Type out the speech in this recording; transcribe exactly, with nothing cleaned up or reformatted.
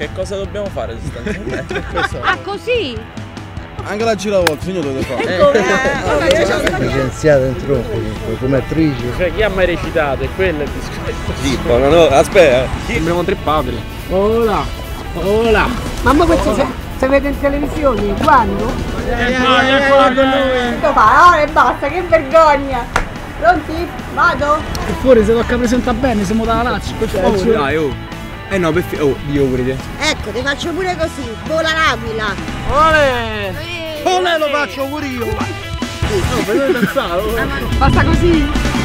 Che cosa dobbiamo fare sostanzialmente? Ah, così? Anche la giravolta, signor dove fa? Licenziata in troppo, come attrice. Cioè chi ha mai recitato? È quello il discorso. Sì, no, no, aspetta. Sembriamo tre padri. Ola, ola. Mamma questo se, se vede in televisione, quando? E poi, e poi con lui. Lo fa, ora e basta, che vergogna! Pronti? Vado? E fuori se tocca presentare bene, siamo dalla Lazio, per favore. Dai, oh. Eh no, per oh, Dio pure. Ecco, ti faccio pure così, vola l'aquila! Ole! Ole lo faccio pure io! No, per noi pensavo. Basta così?